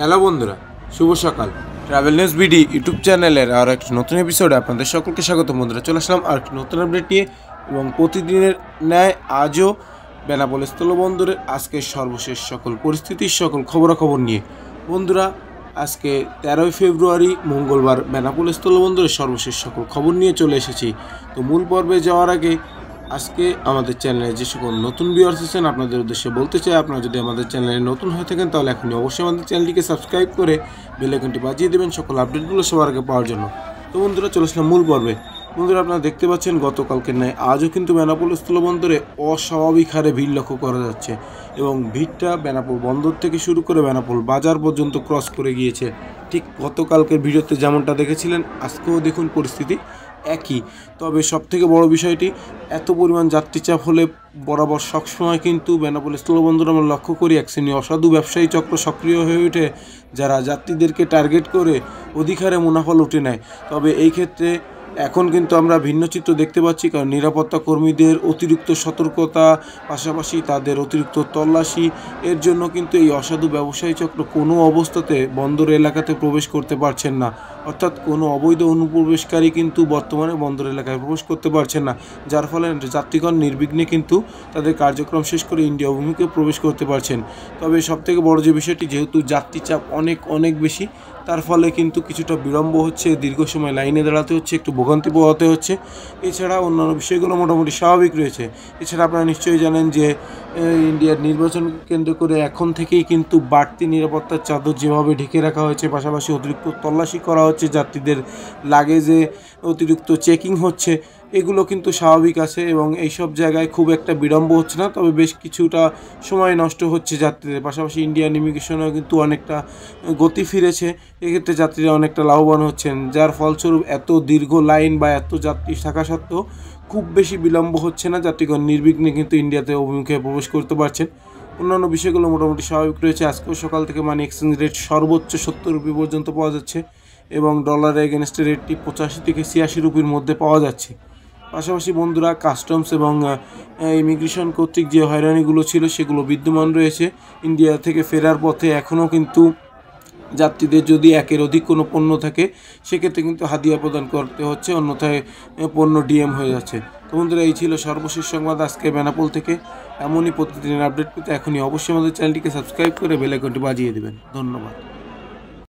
Hello বন্ধুরা, শুভ সকাল। Travel news BD YouTube চ্যানেলের আর একটি নতুন এপিসোডে আপনাদের সকলকে স্বাগত। বন্ধুরা, চলে আসলাম আর একটি নতুন আপডেট নিয়ে এবং প্রতিদিনের ন্যায় আজও বেনাপোল স্থলবন্দরের আজকের সর্বশেষ সকল পরিস্থিতির সকল খবরাখবর নিয়ে। বন্ধুরা, আজকে 13ই ফেব্রুয়ারি মঙ্গলবার বেনাপোল স্থলবন্দরের সর্বশেষ সকল খবর নিয়ে চলে এসেছি। তো মূল পর্বে যাওয়ার আগে আজকে আমাদের চ্যানেলে যে সকল নতুন ভিউয়ার্স আছেন আপনাদের উদ্দেশ্যে বলতে চাই, আপনারা যদি আমাদের চ্যানেলে নতুন হয়ে থাকেন তাহলে এখনই অবশ্যই আমাদের চ্যানেলটিকে সাবস্ক্রাইব করে বেল আইকনটি বাজিয়ে দেবেন সকল আপডেটগুলো সবার আগে পাওয়ার জন্য। তো বন্ধুরা, চলে আসলাম মূল পর্বে। বন্ধুরা, আপনারা দেখতে পাচ্ছেন গতকালকের ন্যায় আজও কিন্তু বেনাপোল স্থলবন্দরে অস্বাভাবিক হারে ভিড় লক্ষ্য করা যাচ্ছে এবং ভিড়টা বেনাপোল বন্দর থেকে শুরু করে বেনাপোল বাজার পর্যন্ত ক্রস করে গিয়েছে। ঠিক গতকালকের ভিডিওতে যেমনটা দেখেছিলেন আজকেও দেখুন পরিস্থিতি একই। তবে সবথেকে বড় বিষয়টি, এত পরিমাণ যাত্রীচাপ হলে বরাবর সবসময় কিন্তু বেনাপোল স্থলবন্দর আমরা লক্ষ্য করি এক শ্রেণী অসাধু ব্যবসায়ী চক্র সক্রিয় হয়ে ওঠে, যারা যাত্রীদেরকে টার্গেট করে অধিক হারে মুনাফা লুটে নেয়। তবে এই ক্ষেত্রে এখন কিন্তু আমরা ভিন্ন চিত্র দেখতে পাচ্ছি, কারণ নিরাপত্তা কর্মীদের অতিরিক্ত সতর্কতা, পাশাপাশি তাদের অতিরিক্ত তল্লাশি, এর জন্য কিন্তু এই অসাধু ব্যবসায়ী চক্র কোনো অবস্থাতে বন্দর এলাকাতে প্রবেশ করতে পারছেন না। অর্থাৎ কোনো অবৈধ অনুপ্রবেশকারী কিন্তু বর্তমানে বন্দর এলাকায় প্রবেশ করতে পারছেন না, যার ফলে যাত্রীগণ নির্বিঘ্নে কিন্তু তাদের কার্যক্রম শেষ করে ইন্ডিয়া অভিমুখে প্রবেশ করতে পারছেন। তবে সবথেকে বড় যে বিষয়টি, যেহেতু যাত্রীচাপ অনেক বেশি, তার ফলে কিন্তু কিছুটা বিলম্ব হচ্ছে, দীর্ঘ সময় লাইনে দাঁড়াতে হচ্ছে, একটু ভোগান্তি পোহাতে হচ্ছে। এছাড়া অন্যান্য বিষয়গুলো মোটামুটি স্বাভাবিক রয়েছে। এছাড়া আপনারা নিশ্চয়ই জানেন যে ইন্ডিয়ার নির্বাচন কেন্দ্র করে এখন থেকেই কিন্তু বাড়তি নিরাপত্তার চাদর যেভাবে ঢেকে রাখা হয়েছে, পাশাপাশি অতিরিক্ত তল্লাশি করা হচ্ছে, যাত্রীদের লাগেজে অতিরিক্ত চেকিং হচ্ছে, এগুলো কিন্তু স্বাভাবিক আছে এবং এইসব জায়গায় খুব একটা বিলম্ব হচ্ছে না। তবে বেশ কিছুটা সময় নষ্ট হচ্ছে যাত্রীদের, পাশাপাশি ইন্ডিয়ান ইমিগ্রেশনেও কিন্তু অনেকটা গতি ফিরেছে। এক্ষেত্রে যাত্রীরা অনেকটা লাভবান হচ্ছেন, যার ফলস্বরূপ এত দীর্ঘ লাইন বা এত যাত্রী থাকা সত্ত্বেও খুব বেশি বিলম্ব হচ্ছে না, যাত্রীগণ নির্বিঘ্নে কিন্তু ইন্ডিয়াতে অভিমুখে প্রবেশ করতে পারছেন। অন্যান্য বিষয়গুলো মোটামুটি স্বাভাবিক রয়েছে। আজকেও সকাল থেকে মানি এক্সচেঞ্জ রেট সর্বোচ্চ 70 রুপি পর্যন্ত পাওয়া যাচ্ছে এবং ডলারের এগেনস্টের রেটটি 85 থেকে 86 রুপির মধ্যে পাওয়া যাচ্ছে। পাশাপাশি বন্ধুরা, কাস্টমস এবং ইমিগ্রেশন কর্তৃক যে হয়রানিগুলো ছিল সেগুলো বিদ্যমান রয়েছে। ইন্ডিয়া থেকে ফেরার পথে এখনও কিন্তু যাত্রীদের যদি একের অধিক কোনো পণ্য থাকে সেক্ষেত্রে কিন্তু হাদিয়া প্রদান করতে হচ্ছে, অন্যথায় পণ্য ডিএম হয়ে যাচ্ছে। তো বন্ধুরা, এই ছিল সর্বশেষ সংবাদ আজকে বেনাপোল থেকে। এমনই প্রতিদিনের আপডেট পেতে এখনই অবশ্যই আমাদের চ্যানেলটিকে সাবস্ক্রাইব করে বেল আইকনটি বাজিয়ে দেবেন। ধন্যবাদ।